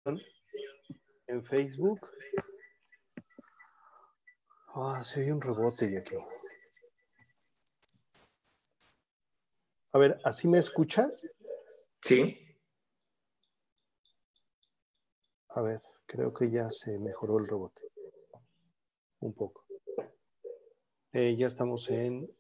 en Facebook. Sí hay un rebote ya aquí. A ver, ¿así me escuchas? Sí. A ver, creo que ya se mejoró el rebote. Un poco. Ya estamos en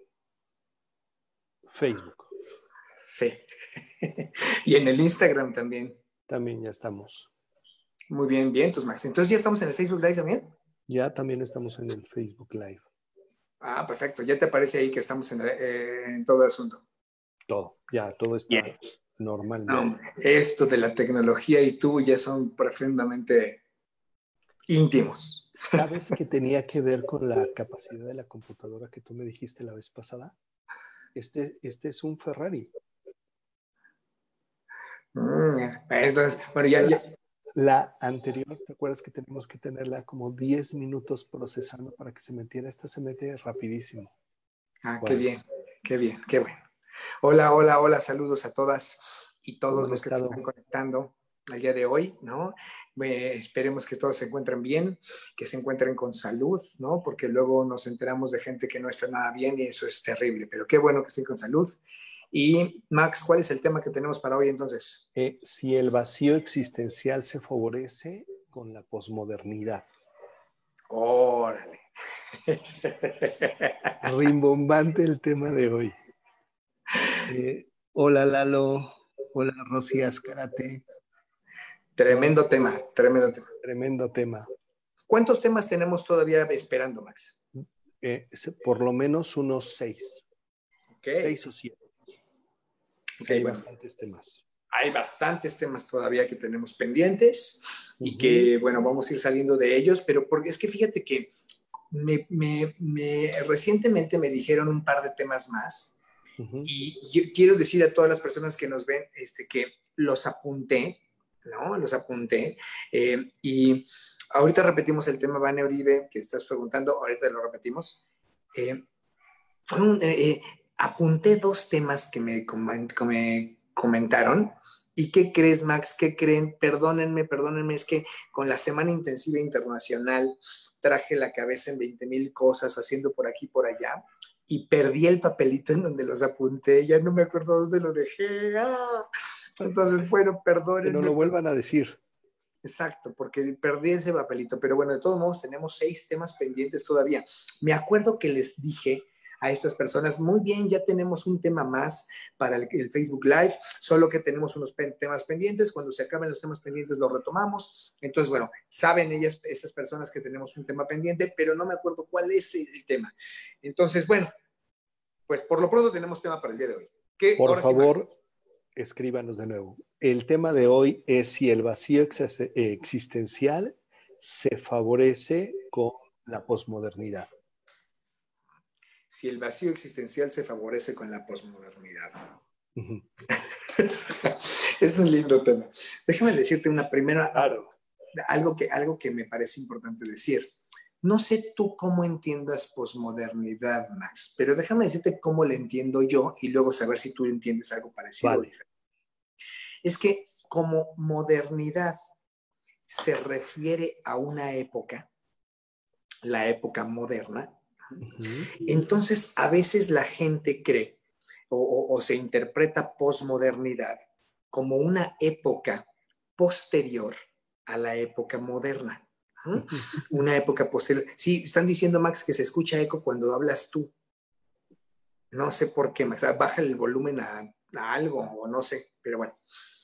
Facebook. Sí. Y en el Instagram también. También ya estamos. Muy bien, bien, entonces, Max. Entonces, ¿ya estamos en el Facebook Live también? Ya también estamos en el Facebook Live. Perfecto. Ya te aparece ahí que estamos en todo el asunto. Todo está Yes. normal. No, esto de la tecnología y tú ya son profundamente íntimos. ¿Sabes que tenía que ver con la capacidad de la computadora que tú me dijiste la vez pasada? Este es un Ferrari. Entonces, bueno, ya. La anterior, ¿te acuerdas que tenemos que tenerla como 10 minutos procesando para que se metiera? Esta se mete rapidísimo. Qué bien, qué bueno. Hola, saludos a todas y ¿Cómo todos han los que se estado? están conectando al día de hoy, ¿no? Esperemos que todos se encuentren bien, que se encuentren con salud, ¿no? Porque luego nos enteramos de gente que no está nada bien y eso es terrible, pero qué bueno que estén con salud. Y Max, ¿cuál es el tema que tenemos para hoy entonces? Si el vacío existencial se favorece con la posmodernidad. Órale. Rimbombante el tema de hoy. Hola Lalo, hola Rosy Azcárate. Tremendo tema, tremendo tema. Tremendo tema. ¿Cuántos temas tenemos todavía esperando, Max? Por lo menos unos 6. Okay. 6 o 7. Okay, hay bueno, bastantes temas. Hay bastantes temas todavía que tenemos pendientes y que, bueno, vamos a ir saliendo de ellos, pero porque es que fíjate que recientemente me dijeron un par de temas más y yo quiero decir a todas las personas que nos ven que los apunté, ¿no? Los apunté y ahorita repetimos el tema, Vane Uribe, que estás preguntando, ahorita lo repetimos. Apunté 2 temas que me comentaron. ¿Y qué crees, Max? ¿Qué creen? Perdónenme, es que con la Semana Intensiva Internacional traje la cabeza en 20,000 cosas, haciendo por aquí, por allá, y perdí el papelito en donde los apunté, ya no me acuerdo dónde lo dejé. Entonces, bueno, perdónenme. Que no lo vuelvan a decir. Exacto, porque perdí ese papelito, pero bueno, de todos modos tenemos 6 temas pendientes todavía. Me acuerdo que les dije a estas personas, muy bien, ya tenemos un tema más para el Facebook Live, solo que tenemos unos temas pendientes, cuando se acaben los temas pendientes los retomamos. Entonces, bueno, saben esas personas que tenemos un tema pendiente, pero no me acuerdo cuál es el tema. Entonces, bueno, pues por lo pronto tenemos tema para el día de hoy. Por favor, escríbanos de nuevo. El tema de hoy es si el vacío existencial se favorece con la posmodernidad. Si el vacío existencial se favorece con la posmodernidad. Es un lindo tema. Déjame decirte una primera, algo que me parece importante decir. No sé tú cómo entiendas posmodernidad, Max, pero déjame decirte cómo la entiendo yo y luego saber si tú entiendes algo parecido o diferente. Es que como modernidad se refiere a una época, la época moderna, entonces a veces la gente cree o se interpreta posmodernidad como una época posterior a la época moderna. Una época posterior. Sí, están diciendo, Max, que se escucha eco cuando hablas tú. No sé por qué, Max. Baja el volumen a algo o no sé, pero bueno.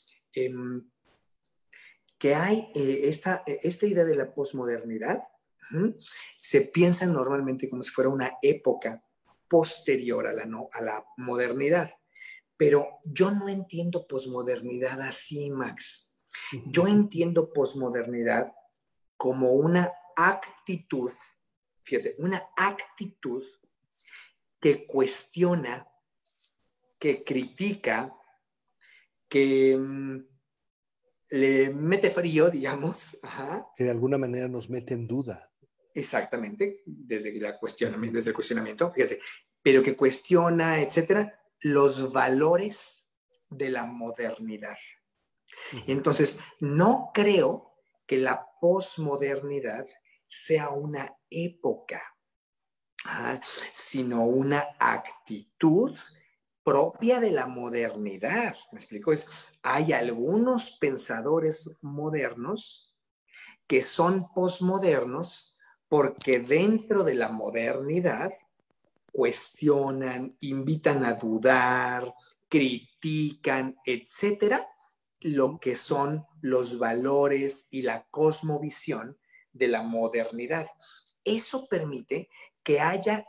Que hay esta idea de la posmodernidad, se piensa normalmente como si fuera una época posterior a la modernidad. Pero yo no entiendo posmodernidad así, Max. Yo entiendo posmodernidad como una actitud, fíjate, una actitud que cuestiona, que critica, que le mete frío, digamos. Que de alguna manera nos mete en duda. Exactamente, desde el cuestionamiento, fíjate, pero que cuestiona, etcétera, los valores de la modernidad. Entonces, no creo que la posmodernidad sea una época, sino una actitud propia de la modernidad. ¿Me explico? Hay algunos pensadores modernos que son posmodernos porque dentro de la modernidad cuestionan, invitan a dudar, critican, etcétera, lo que son los valores y la cosmovisión de la modernidad. Eso permite que haya,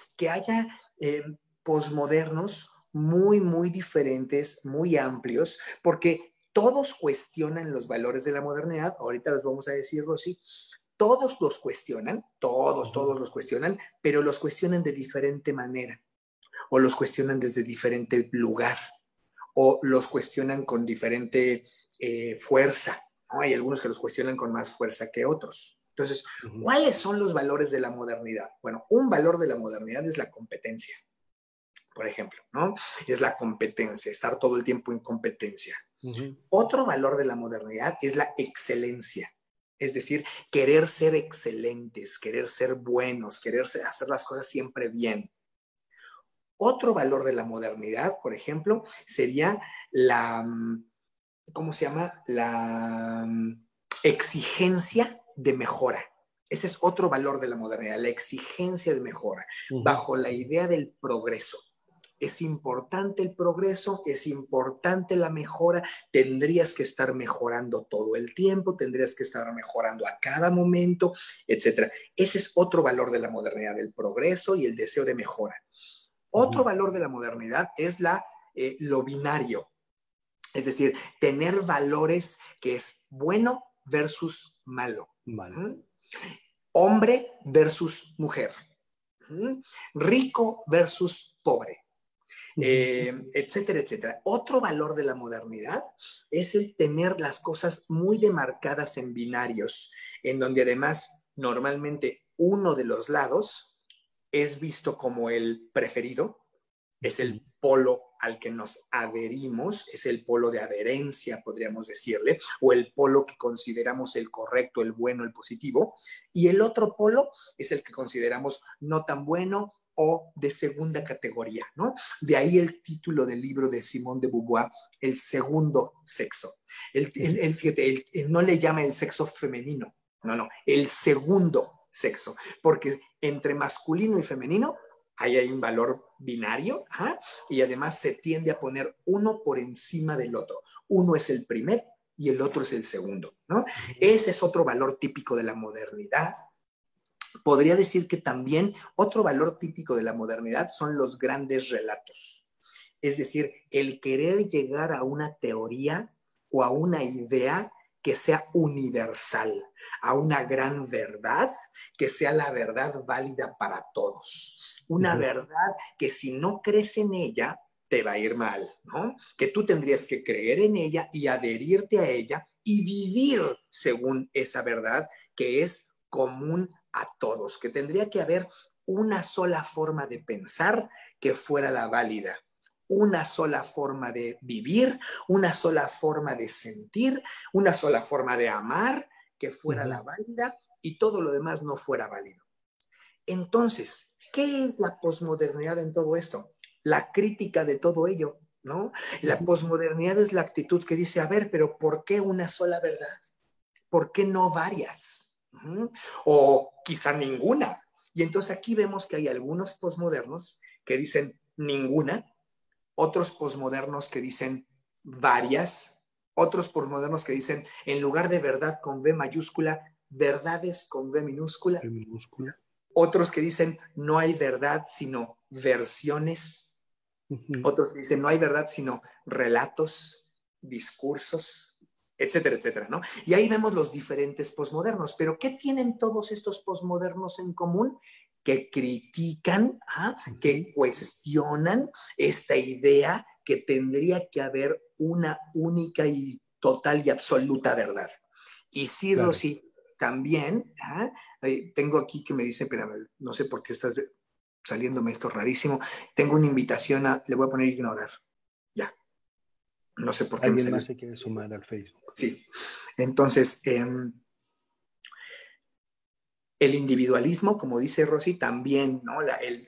posmodernos muy, muy diferentes, muy amplios, porque todos cuestionan los valores de la modernidad. Ahorita los vamos a decir, Rosy. Todos los cuestionan, todos los cuestionan, pero los cuestionan de diferente manera, o los cuestionan desde diferente lugar, o los cuestionan con diferente fuerza, ¿no? Hay algunos que los cuestionan con más fuerza que otros. Entonces, ¿cuáles son los valores de la modernidad? Bueno, un valor de la modernidad es la competencia, por ejemplo, ¿no? Es la competencia, estar todo el tiempo en competencia. Otro valor de la modernidad es la excelencia. Es decir, querer ser excelentes, querer ser buenos, querer hacer las cosas siempre bien. Otro valor de la modernidad, por ejemplo, sería la, ¿cómo se llama? La exigencia de mejora. Ese es otro valor de la modernidad, la exigencia de mejora, bajo la idea del progreso. Es importante el progreso, es importante la mejora, tendrías que estar mejorando todo el tiempo, tendrías que estar mejorando a cada momento, etc. Ese es otro valor de la modernidad, el progreso y el deseo de mejora. Otro valor de la modernidad es lo binario, es decir, tener valores que es bueno versus malo. Hombre versus mujer. Rico versus pobre. Etcétera, etcétera. Otro valor de la modernidad es el tener las cosas muy demarcadas en binarios, en donde además normalmente uno de los lados es visto como el preferido, es el polo al que nos adherimos, es el polo de adherencia, podríamos decirle, o el polo que consideramos el correcto, el bueno, el positivo, y el otro polo es el que consideramos no tan bueno o de segunda categoría, ¿no? De ahí el título del libro de Simone de Beauvoir, El segundo sexo. Fíjate, él no le llama el sexo femenino, no, el segundo sexo, porque entre masculino y femenino ahí hay un valor binario, y además se tiende a poner uno por encima del otro. Uno es el primero y el otro es el segundo, ¿no? Ese es otro valor típico de la modernidad. Podría decir que también otro valor típico de la modernidad son los grandes relatos. Es decir, el querer llegar a una teoría o a una idea que sea universal, a una gran verdad, que sea la verdad válida para todos. Una verdad que si no crees en ella, te va a ir mal, ¿no? Que tú tendrías que creer en ella y adherirte a ella y vivir según esa verdad que es común a todos, que tendría que haber una sola forma de pensar que fuera la válida, una sola forma de vivir, una sola forma de sentir, una sola forma de amar que fuera la válida y todo lo demás no fuera válido. Entonces, ¿qué es la posmodernidad en todo esto? La crítica de todo ello, ¿no? La posmodernidad es la actitud que dice, a ver, pero ¿por qué una sola verdad? ¿Por qué no varias? O quizá ninguna. Y entonces aquí vemos que hay algunos posmodernos que dicen ninguna, otros posmodernos que dicen varias, otros posmodernos que dicen, en lugar de verdad con V mayúscula, verdades con V minúscula. Otros que dicen, no hay verdad, sino versiones. Otros que dicen, no hay verdad, sino relatos, discursos, etcétera, etcétera, ¿no? Y ahí vemos los diferentes posmodernos. Pero ¿qué tienen todos estos posmodernos en común? Que critican, que cuestionan esta idea que tendría que haber una única y total y absoluta verdad. Y sí, claro. Rosy, también, tengo aquí que me dice, pero no sé por qué estás saliéndome esto rarísimo, tengo una invitación le voy a poner ignorar. Ya. No sé por qué me Alguien salió. más se quiere sumar al Facebook. Sí. Entonces, el individualismo, como dice Rosy, también, ¿no?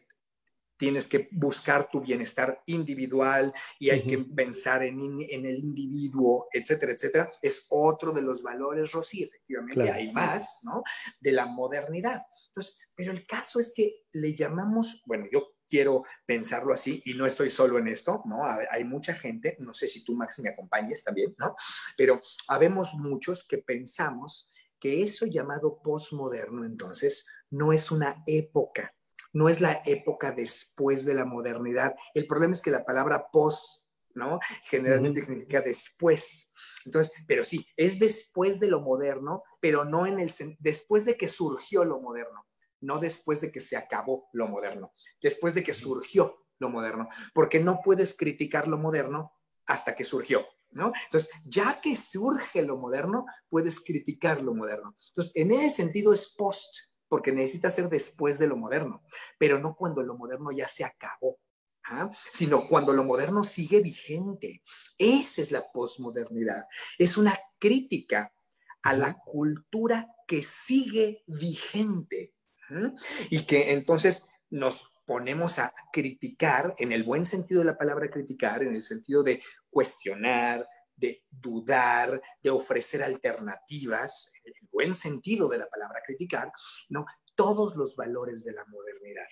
Tienes que buscar tu bienestar individual y hay que pensar en el individuo, etcétera, etcétera. Es otro de los valores, Rosy, efectivamente, Claro. hay más, ¿no? De la modernidad. Entonces, pero el caso es que le llamamos, bueno, yo quiero pensarlo así y no estoy solo en esto, ¿no? Hay mucha gente, no sé si tú, Max, me acompañes también, ¿no? Pero habemos muchos que pensamos que eso llamado postmoderno, entonces, no es una época, no es la época después de la modernidad. El problema es que la palabra post, ¿no? Generalmente significa después. Entonces, pero sí, es después de lo moderno, pero no en el después de que surgió lo moderno, no después de que se acabó lo moderno, después de que surgió lo moderno, porque no puedes criticar lo moderno hasta que surgió, ¿no? Entonces, ya que surge lo moderno, puedes criticar lo moderno. Entonces, en ese sentido es post, porque necesita ser después de lo moderno, pero no cuando lo moderno ya se acabó, ¿ah? Sino cuando lo moderno sigue vigente. Esa es la posmodernidad. Es una crítica a la cultura que sigue vigente, ¿ah? Y que entonces nos ponemos a criticar, en el buen sentido de la palabra criticar, en el sentido de cuestionar, de dudar, de ofrecer alternativas, en el buen sentido de la palabra criticar, ¿no? Todos los valores de la modernidad.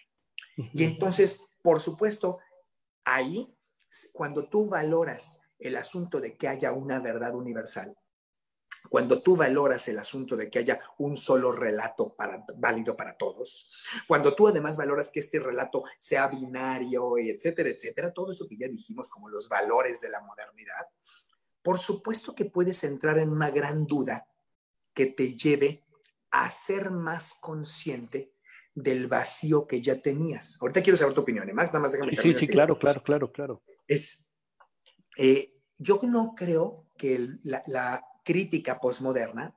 Y entonces, por supuesto, ahí, cuando tú valoras el asunto de que haya una verdad universal, cuando tú valoras el asunto de que haya un solo relato válido para todos, cuando tú además valoras que este relato sea binario, y etcétera, etcétera, todo eso que ya dijimos como los valores de la modernidad, por supuesto que puedes entrar en una gran duda que te lleve a ser más consciente del vacío que ya tenías. Ahorita quiero saber tu opinión, ¿eh, Max? Nada más déjame Sí, terminar sí, esta idea. claro. Es, yo no creo que la crítica postmoderna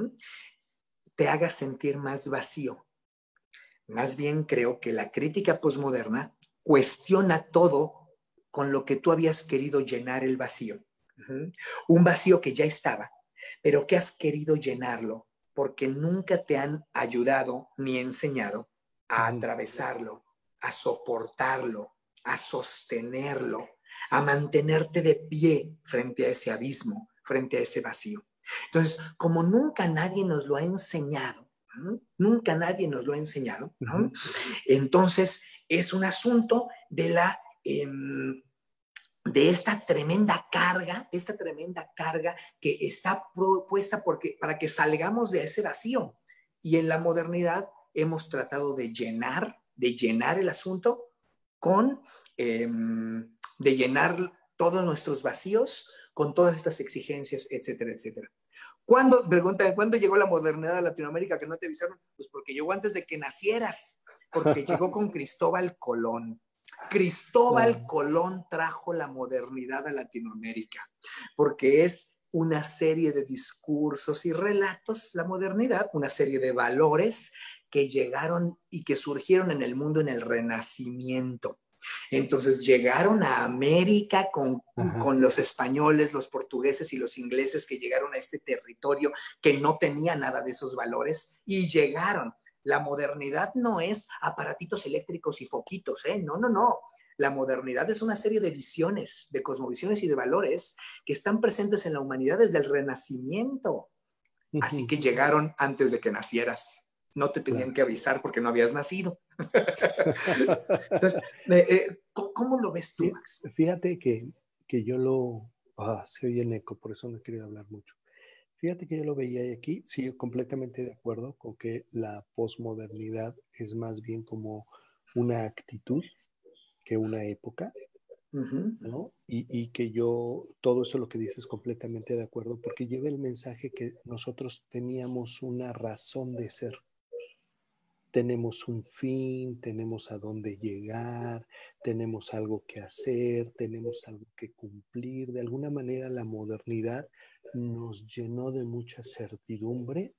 te haga sentir más vacío. Más bien creo que la crítica postmoderna cuestiona todo con lo que tú habías querido llenar el vacío. Un vacío que ya estaba, pero que has querido llenarlo porque nunca te han ayudado ni enseñado a atravesarlo, a soportarlo, a sostenerlo, a mantenerte de pie frente a ese abismo, frente a ese vacío. Entonces, como nunca nadie nos lo ha enseñado, nunca nadie nos lo ha enseñado, ¿no? Entonces, es un asunto de de esta tremenda carga que está propuesta para que salgamos de ese vacío. Y en la modernidad hemos tratado de llenar el asunto con, de llenar todos nuestros vacíos con todas estas exigencias, etcétera, etcétera. ¿Cuándo llegó la modernidad a Latinoamérica que no te avisaron? Pues porque llegó antes de que nacieras, porque llegó con Cristóbal Colón. Cristóbal Colón trajo la modernidad a Latinoamérica, porque es una serie de discursos y relatos, la modernidad, una serie de valores que llegaron y que surgieron en el mundo en el Renacimiento. Entonces llegaron a América con los españoles, los portugueses y los ingleses que llegaron a este territorio que no tenía nada de esos valores y llegaron. La modernidad no es aparatitos eléctricos y foquitos, ¿eh? No, no, no. La modernidad es una serie de visiones, de cosmovisiones y de valores que están presentes en la humanidad desde el Renacimiento. Así que llegaron antes de que nacieras. No te tenían que avisar porque no habías nacido. Entonces, ¿cómo lo ves tú, Max? Fíjate que yo lo... se oye en eco, por eso no he querido hablar mucho. Fíjate que yo lo veía aquí, sí, completamente de acuerdo con que la posmodernidad es más bien como una actitud que una época, ¿no? Y que yo, todo eso lo que dices completamente de acuerdo, porque lleva el mensaje que nosotros teníamos una razón de ser. Tenemos un fin, tenemos a dónde llegar, tenemos algo que hacer, tenemos algo que cumplir. De alguna manera la modernidad nos llenó de mucha certidumbre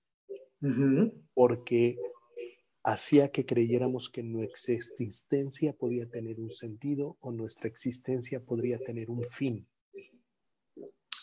porque hacía que creyéramos que nuestra existencia podía tener un sentido o nuestra existencia podría tener un fin.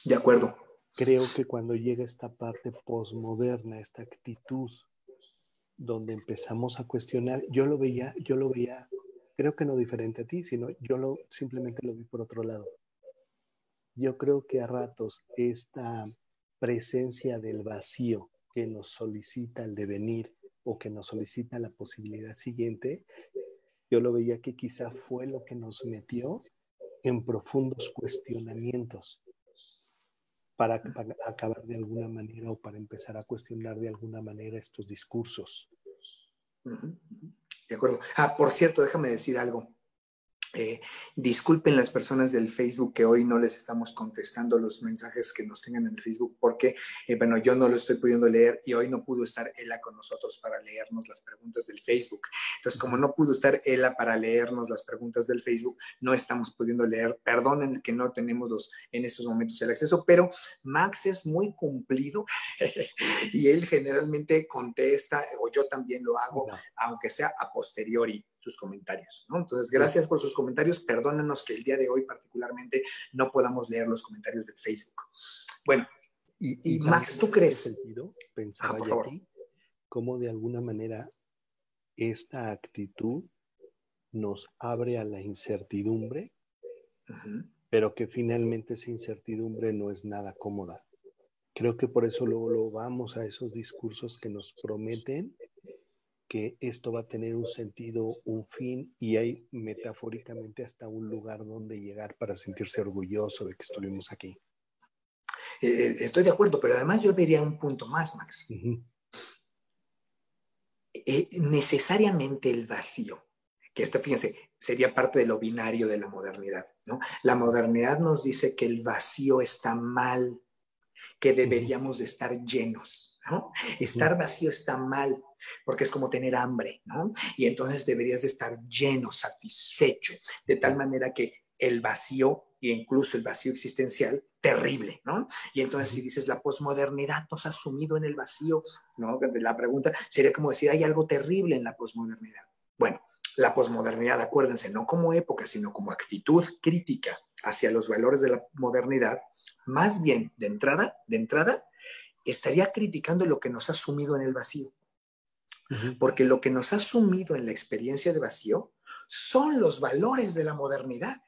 De acuerdo. Creo que cuando llega esta parte posmoderna, esta actitud donde empezamos a cuestionar, yo lo veía, creo que no diferente a ti, sino simplemente lo vi por otro lado. Yo creo que a ratos esta presencia del vacío que nos solicita el devenir o que nos solicita la posibilidad siguiente, yo lo veía que quizá fue lo que nos metió en profundos cuestionamientos para acabar de alguna manera o para empezar a cuestionar de alguna manera estos discursos. De acuerdo. Por cierto, déjame decir algo. Disculpen las personas del Facebook que hoy no les estamos contestando los mensajes que nos tengan en el Facebook porque, bueno, yo no lo estoy pudiendo leer y hoy no pudo estar Ela con nosotros para leernos las preguntas del Facebook. Entonces, como no pudo estar Ela para leernos las preguntas del Facebook, no estamos pudiendo leer. Perdonen que no tenemos en estos momentos el acceso, pero Max es muy cumplido y él generalmente contesta, o yo también lo hago, aunque sea a posteriori, sus comentarios, ¿no? Entonces, gracias por sus comentarios. Perdónanos que el día de hoy particularmente no podamos leer los comentarios del Facebook. Bueno, y Max, ¿tú crees? En ese sentido, pensaba yo aquí, cómo de alguna manera esta actitud nos abre a la incertidumbre, pero que finalmente esa incertidumbre no es nada cómoda. Creo que por eso luego vamos a esos discursos que nos prometen que esto va a tener un sentido, un fin, y hay metafóricamente hasta un lugar donde llegar para sentirse orgulloso de que estuvimos aquí. Estoy de acuerdo, pero además yo vería un punto más, Max. Necesariamente el vacío, que esto, fíjense, sería parte de lo binario de la modernidad, ¿no? La modernidad nos dice que el vacío está mal, que deberíamos de estar llenos, ¿no? Estar vacío está mal, porque es como tener hambre, ¿no? Y entonces deberías de estar lleno, satisfecho, de tal manera que el vacío, e incluso el vacío existencial, terrible, ¿no? Y entonces si dices la posmodernidad nos ha sumido en el vacío, ¿no? La pregunta sería como decir, hay algo terrible en la posmodernidad. Bueno, la posmodernidad, acuérdense, no como época, sino como actitud crítica hacia los valores de la modernidad, más bien de entrada, estaría criticando lo que nos ha sumido en el vacío. Porque lo que nos ha sumido en la experiencia de vacío son los valores de la modernidad.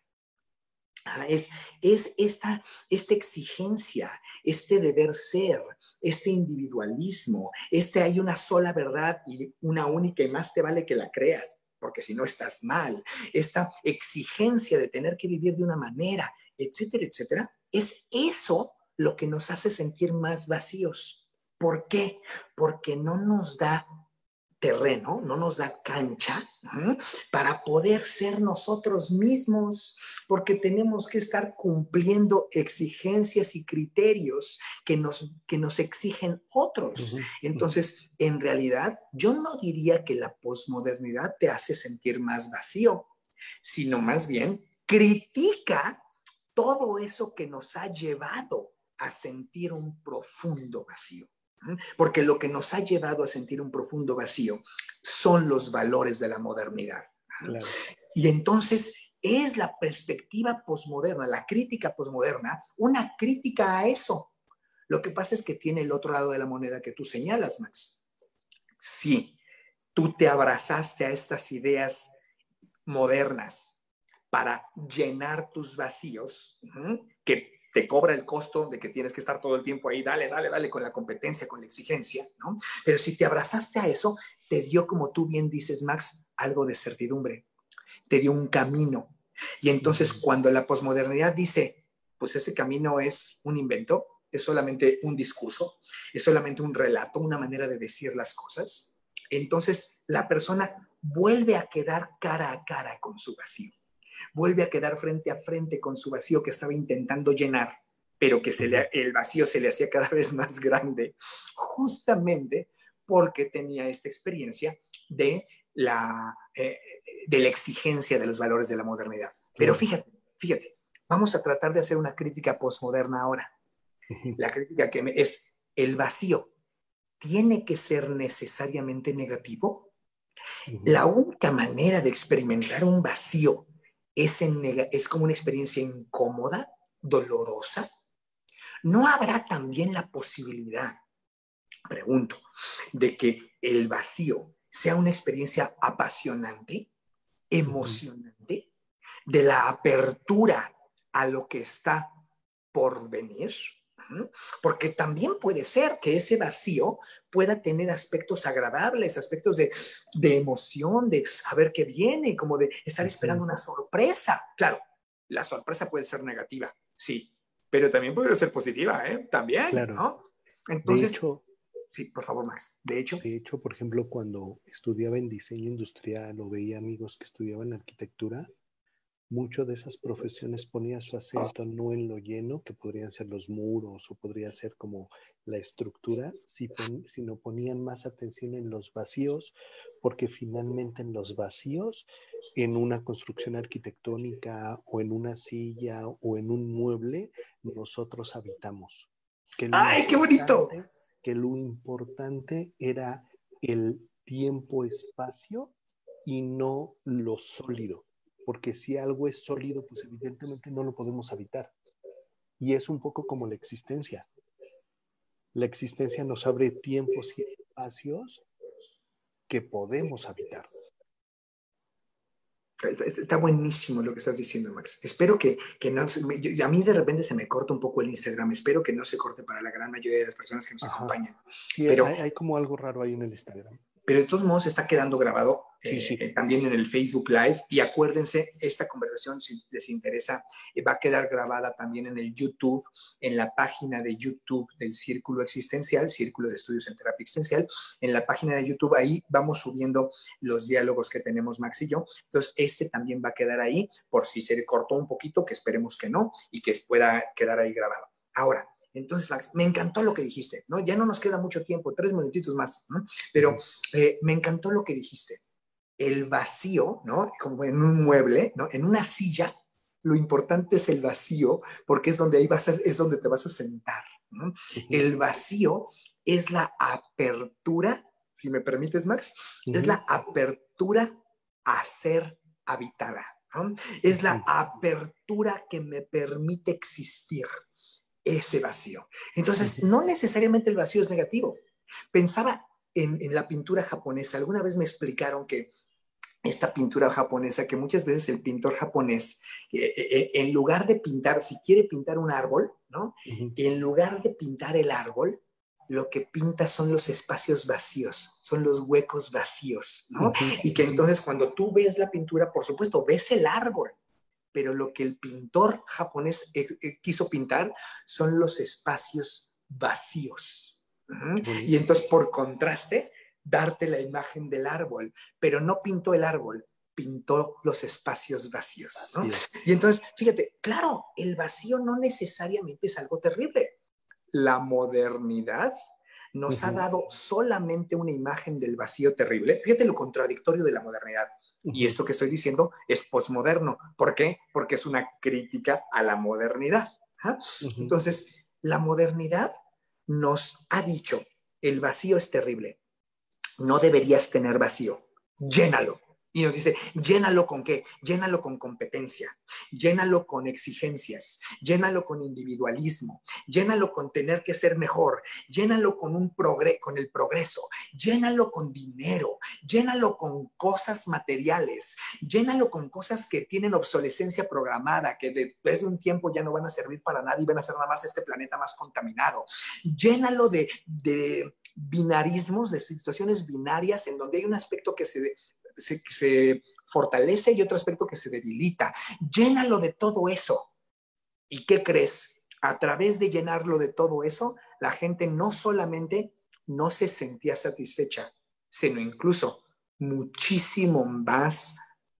Es esta exigencia, este deber ser, este individualismo, hay una sola verdad y una única y más te vale que la creas, porque si no estás mal. Esta exigencia de tener que vivir de una manera, etcétera, etcétera, es eso lo que nos hace sentir más vacíos. ¿Por qué? Porque no nos da terreno, no nos da cancha para poder ser nosotros mismos, porque tenemos que estar cumpliendo exigencias y criterios que nos exigen otros. Entonces, en realidad, yo no diría que la posmodernidad te hace sentir más vacío, sino más bien critica todo eso que nos ha llevado a sentir un profundo vacío. Porque lo que nos ha llevado a sentir un profundo vacío son los valores de la modernidad. Claro. Y entonces es la perspectiva posmoderna, la crítica posmoderna, una crítica a eso. Lo que pasa es que tiene el otro lado de la moneda que tú señalas, Max. Sí, tú te abrazaste a estas ideas modernas para llenar tus vacíos, que te cobra el costo de que tienes que estar todo el tiempo ahí, dale, con la competencia, con la exigencia, ¿no? Pero si te abrazaste a eso, te dio, como tú bien dices, Max, algo de certidumbre, te dio un camino. Y entonces cuando la posmodernidad dice, pues ese camino es un invento, es solamente un discurso, es solamente un relato, una manera de decir las cosas, entonces la persona vuelve a quedar cara a cara con su vacío. Vuelve a quedar frente a frente con su vacío que estaba intentando llenar, pero que el vacío se le hacía cada vez más grande, justamente porque tenía esta experiencia de la exigencia de los valores de la modernidad. Pero fíjate, vamos a tratar de hacer una crítica posmoderna ahora. La crítica que es, ¿el vacío tiene que ser necesariamente negativo? La única manera de experimentar un vacío es como una experiencia incómoda, dolorosa. ¿no habrá también la posibilidad, pregunto, de que el vacío sea una experiencia apasionante, emocionante, de la apertura a lo que está por venir? Porque también puede ser que ese vacío pueda tener aspectos agradables, aspectos de emoción, de a ver qué viene, como de estar esperando una sorpresa. Claro, la sorpresa puede ser negativa, sí, pero también puede ser positiva, también, Claro. ¿no? De Entonces, hecho, sí, por favor, Max. De hecho, por ejemplo, cuando estudiaba en diseño industrial o veía amigos que estudiaban arquitectura, mucho de esas profesiones ponía su acento no en lo lleno, que podrían ser los muros o podría ser como la estructura, sino ponían más atención en los vacíos, porque finalmente en los vacíos, en una construcción arquitectónica o en una silla o en un mueble, nosotros habitamos. ¡Ay, qué bonito! Que lo importante era el tiempo-espacio y no lo sólido. Porque si algo es sólido, pues evidentemente no lo podemos habitar. Y es un poco como la existencia. La existencia nos abre tiempos y espacios que podemos habitar. Está buenísimo lo que estás diciendo, Max. Espero que no... a mí de repente se me corta un poco el Instagram. Espero que no se corte para la gran mayoría de las personas que nos acompañan. Sí, pero hay como algo raro ahí en el Instagram. Pero de todos modos está quedando grabado sí. también en el Facebook Live. Y acuérdense, esta conversación, si les interesa, va a quedar grabada también en el YouTube, en la página de YouTube del Círculo Existencial, Círculo de Estudios en Terapia Existencial. En la página de YouTube, ahí vamos subiendo los diálogos que tenemos Max y yo. Entonces, este también va a quedar ahí, por si se cortó un poquito, que esperemos que no, y que pueda quedar ahí grabado. Ahora, entonces, Max, me encantó lo que dijiste, ¿no? Ya no nos queda mucho tiempo, 3 minutitos más, ¿no? Pero me encantó lo que dijiste. El vacío, ¿no? Como en un mueble, ¿no? En una silla, lo importante es el vacío, porque es donde, es donde te vas a sentar, ¿no? El vacío es la apertura, si me permites, Max, es la apertura a ser habitada, ¿no? Es la apertura que me permite existir. Ese vacío. Entonces, no necesariamente el vacío es negativo. Pensaba en la pintura japonesa. Alguna vez me explicaron que esta pintura japonesa, que muchas veces el pintor japonés, en lugar de pintar, si quiere pintar un árbol, ¿no? En lugar de pintar el árbol, lo que pinta son los espacios vacíos, son los huecos vacíos, ¿no? Y que entonces cuando tú ves la pintura, por supuesto, ves el árbol, pero lo que el pintor japonés quiso pintar son los espacios vacíos. Y entonces, por contraste, darte la imagen del árbol, pero no pintó el árbol, pintó los espacios vacíos, ¿no? Y entonces, fíjate, claro, el vacío no necesariamente es algo terrible. La modernidad nos ha dado solamente una imagen del vacío terrible. Fíjate lo contradictorio de la modernidad. Y esto que estoy diciendo es posmoderno. ¿Por qué? Porque es una crítica a la modernidad. Entonces, la modernidad nos ha dicho, el vacío es terrible. No deberías tener vacío. Llénalo. Y nos dice, llénalo con qué? Llénalo con competencia, llénalo con exigencias, llénalo con individualismo, llénalo con tener que ser mejor, llénalo con con el progreso, llénalo con dinero, llénalo con cosas materiales, llénalo con cosas que tienen obsolescencia programada, que después de un tiempo ya no van a servir para nada y van a hacer nada más este planeta más contaminado. Llénalo de binarismos, de situaciones binarias en donde hay un aspecto que se fortalece y otro aspecto que se debilita. Llénalo de todo eso. ¿Y qué crees? A través de llenarlo de todo eso, la gente no solamente no se sentía satisfecha, sino incluso muchísimo más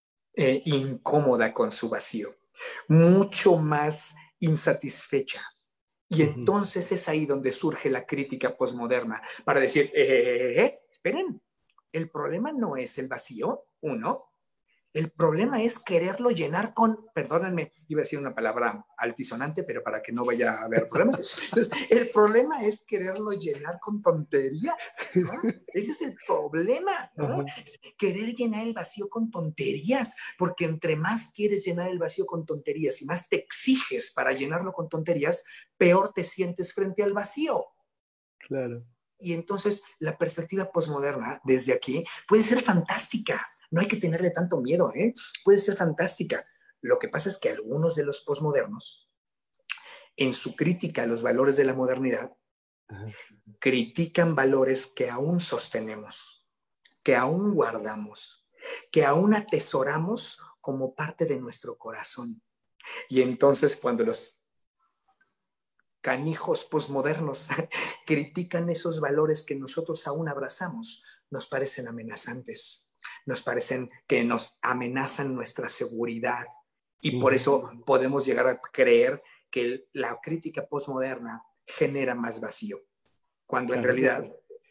incómoda con su vacío, mucho más insatisfecha. Y entonces es ahí donde surge la crítica posmoderna para decir, esperen, el problema no es el vacío, uno. El problema es quererlo llenar con, perdónenme, iba a decir una palabra altisonante, pero para que no vaya a haber problemas. Entonces, el problema es quererlo llenar con tonterías. ¿no? Ese es el problema, ¿no? Ajá. Querer llenar el vacío con tonterías, porque entre más quieres llenar el vacío con tonterías y más te exiges para llenarlo con tonterías, peor te sientes frente al vacío. Claro. Y entonces la perspectiva posmoderna desde aquí puede ser fantástica. No hay que tenerle tanto miedo, ¿eh? Puede ser fantástica. Lo que pasa es que algunos de los posmodernos, en su crítica a los valores de la modernidad, Ajá. critican valores que aún sostenemos, que aún guardamos, que aún atesoramos como parte de nuestro corazón. Y entonces cuando los canijos posmodernos critican esos valores que nosotros aún abrazamos, nos parecen amenazantes, nos parecen que nos amenazan nuestra seguridad. Y por eso podemos llegar a creer que la crítica posmoderna genera más vacío, cuando en Claro. realidad...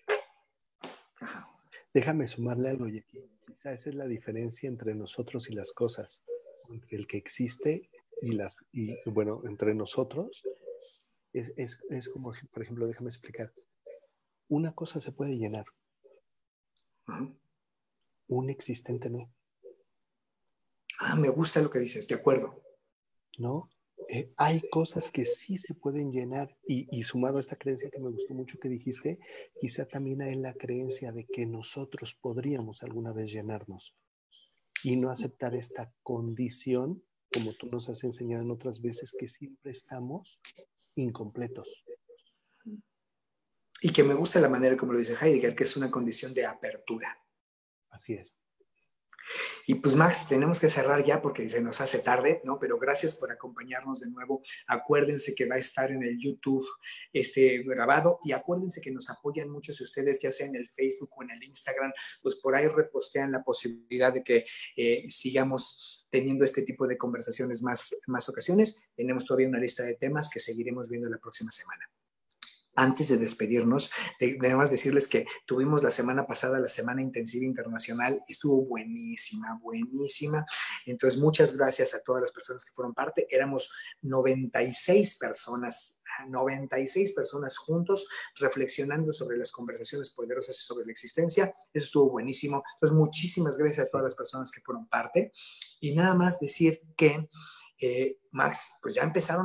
Déjame sumarle algo, y aquí quizá esa es la diferencia entre nosotros y las cosas, entre el que existe y bueno, entre nosotros. Es como, por ejemplo, déjame explicar. Una cosa se puede llenar, un existente no. Me gusta lo que dices, de acuerdo. ¿No? Hay cosas que sí se pueden llenar y sumado a esta creencia que me gustó mucho que dijiste, quizá también hay la creencia de que nosotros podríamos alguna vez llenarnos y no aceptar esta condición, como tú nos has enseñado en otras veces, que siempre estamos incompletos. Y que me gusta la manera como lo dice Heidegger, que es una condición de apertura. Así es. Y pues Max, tenemos que cerrar ya porque se nos hace tarde, ¿no? Pero gracias por acompañarnos de nuevo. Acuérdense que va a estar en el YouTube grabado y acuérdense que nos apoyan mucho si ustedes, ya sea en el Facebook o en el Instagram, pues por ahí repostean la posibilidad de que sigamos teniendo este tipo de conversaciones más ocasiones. Tenemos todavía una lista de temas que seguiremos viendo la próxima semana. Antes de despedirnos, debemos decirles que tuvimos la semana pasada la Semana Intensiva Internacional, estuvo buenísima, buenísima. Entonces, muchas gracias a todas las personas que fueron parte. Éramos 96 personas juntos reflexionando sobre las conversaciones poderosas y sobre la existencia. Eso estuvo buenísimo. Entonces, muchísimas gracias a todas las personas que fueron parte. Y nada más decir que, Max, pues ya empezaron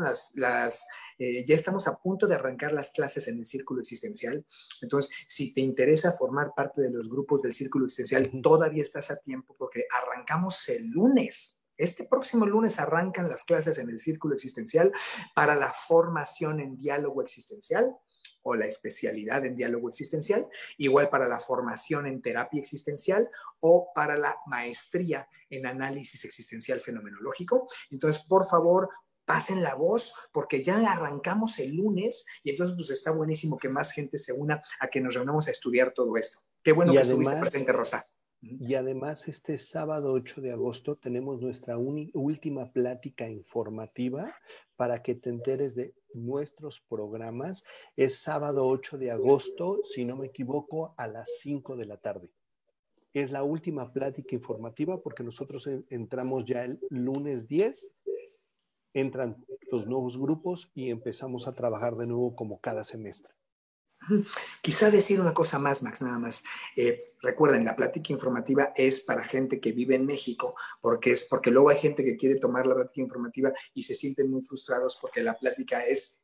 ya estamos a punto de arrancar las clases en el Círculo Existencial. Entonces, si te interesa formar parte de los grupos del Círculo Existencial, todavía estás a tiempo porque arrancamos el lunes. Este próximo lunes arrancan las clases en el Círculo Existencial para la formación en diálogo existencial o la especialidad en diálogo existencial, igual para la formación en terapia existencial o para la maestría en análisis existencial fenomenológico. Entonces, por favor, pasen la voz porque ya arrancamos el lunes y entonces pues está buenísimo que más gente se una a que nos reunamos a estudiar todo esto. Qué bueno que estuviste presente, Rosa. Y además este sábado 8 de agosto tenemos nuestra última plática informativa para que te enteres de nuestros programas. Es sábado 8 de agosto, si no me equivoco, a las 5 de la tarde. Es la última plática informativa porque nosotros entramos ya el lunes 10, entran los nuevos grupos y empezamos a trabajar de nuevo como cada semestre. Quizá decir una cosa más, Max, nada más. Recuerden, la plática informativa es para gente que vive en México, porque luego hay gente que quiere tomar la plática informativa y se sienten muy frustrados porque la plática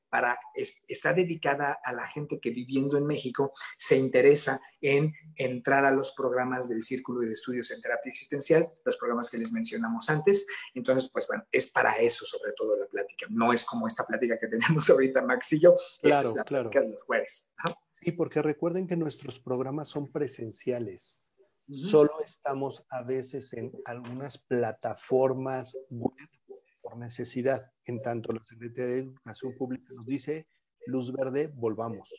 está dedicada a la gente que viviendo en México se interesa en entrar a los programas del Círculo de Estudios en Terapia Existencial, los programas que les mencionamos antes. Entonces, pues bueno, es para eso sobre todo la plática. No es como esta plática que tenemos ahorita, Max y yo. Claro, esa es la plática de los jueves. Sí, porque recuerden que nuestros programas son presenciales. Solo estamos a veces en algunas plataformas web por necesidad. En tanto, la Secretaría de Educación Pública nos dice, luz verde, volvamos.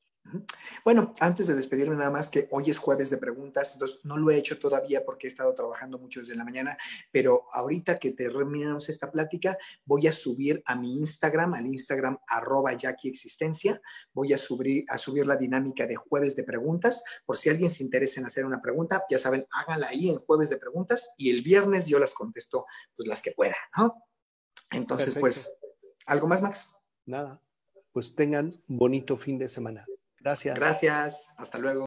Bueno, antes de despedirme nada más que hoy es jueves de preguntas, entonces no lo he hecho todavía porque he estado trabajando mucho desde la mañana, pero ahorita que terminamos esta plática voy a subir a mi Instagram, al Instagram @JackieExistencia, voy a subir la dinámica de jueves de preguntas, por si alguien se interesa en hacer una pregunta, ya saben, háganla ahí en jueves de preguntas y el viernes yo las contesto pues las que pueda, ¿no? Entonces, perfecto. Pues, ¿algo más, Max? Nada, pues tengan bonito fin de semana. Gracias. Gracias, hasta luego.